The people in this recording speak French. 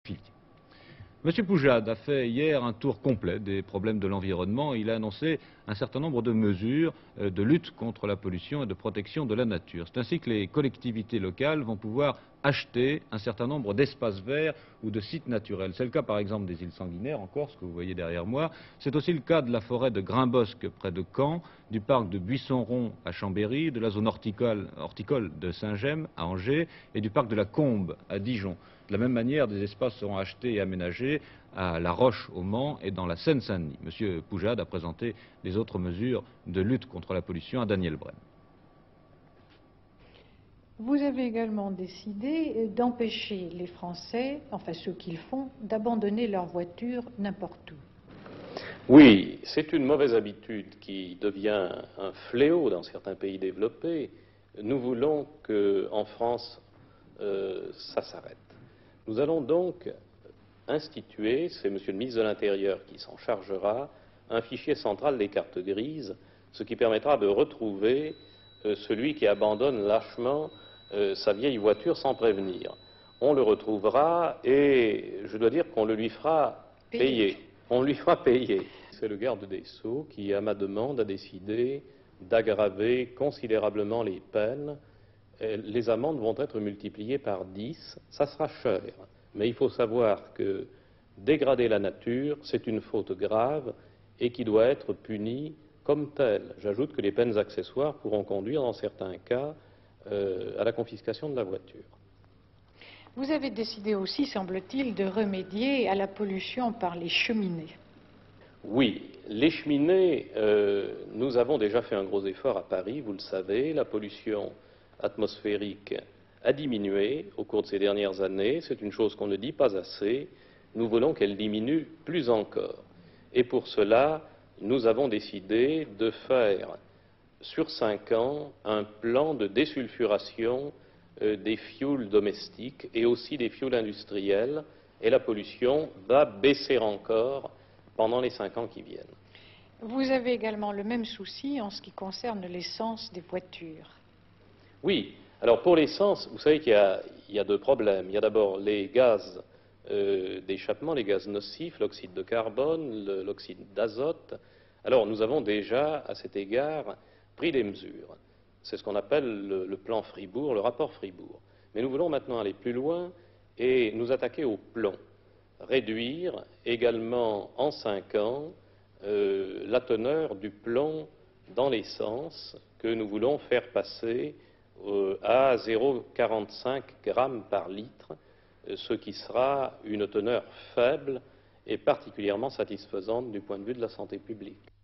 filier. M. Poujade a fait hier un tour complet des problèmes de l'environnement. Il a annoncé un certain nombre de mesures de lutte contre la pollution et de protection de la nature. C'est ainsi que les collectivités locales vont pouvoir acheter un certain nombre d'espaces verts ou de sites naturels. C'est le cas par exemple des îles Sanguinaires en Corse, que vous voyez derrière moi. C'est aussi le cas de la forêt de Grimbosque près de Caen, du parc de Buisson-Rond à Chambéry, de la zone horticole de Saint-Gemme à Angers et du parc de la Combe à Dijon. De la même manière, des espaces seront achetés et aménagés à La Roche au Mans et dans la Seine-Saint-Denis. M. Poujade a présenté les autres mesures de lutte contre la pollution à Daniel Brême. Vous avez également décidé d'empêcher les Français, enfin ceux qui le font, d'abandonner leur voiture n'importe où. Oui, c'est une mauvaise habitude qui devient un fléau dans certains pays développés. Nous voulons qu'en France, ça s'arrête. Nous allons donc instituer, c'est M. le ministre de l'Intérieur qui s'en chargera, un fichier central des cartes grises, ce qui permettra de retrouver celui qui abandonne lâchement sa vieille voiture sans prévenir. On le retrouvera et je dois dire qu'on le lui fera payer. On lui fera payer. C'est le garde des Sceaux qui, à ma demande, a décidé d'aggraver considérablement les peines. Les amendes vont être multipliées par 10, ça sera cher. Mais il faut savoir que dégrader la nature, c'est une faute grave et qui doit être punie comme telle. J'ajoute que les peines accessoires pourront conduire, dans certains cas, à la confiscation de la voiture. Vous avez décidé aussi, semble-t-il, de remédier à la pollution par les cheminées. Oui, les cheminées, nous avons déjà fait un gros effort à Paris, vous le savez. La pollution atmosphérique a diminué au cours de ces dernières années. C'est une chose qu'on ne dit pas assez. Nous voulons qu'elle diminue plus encore. Et pour cela, nous avons décidé de faire, sur 5 ans, un plan de désulfuration des fioul domestiques et aussi des fioul industriels. Et la pollution va baisser encore pendant les 5 ans qui viennent. Vous avez également le même souci en ce qui concerne l'essence des voitures. Oui, alors pour l'essence, vous savez qu'il y a deux problèmes. Il y a d'abord les gaz d'échappement, les gaz nocifs, l'oxyde de carbone, l'oxyde d'azote. Alors nous avons déjà, à cet égard, pris des mesures. C'est ce qu'on appelle le plan Fribourg, le rapport Fribourg. Mais nous voulons maintenant aller plus loin et nous attaquer au plomb. Réduire également en 5 ans la teneur du plomb dans l'essence que nous voulons faire passer à 0,45 grammes par litre, ce qui sera une teneur faible et particulièrement satisfaisante du point de vue de la santé publique.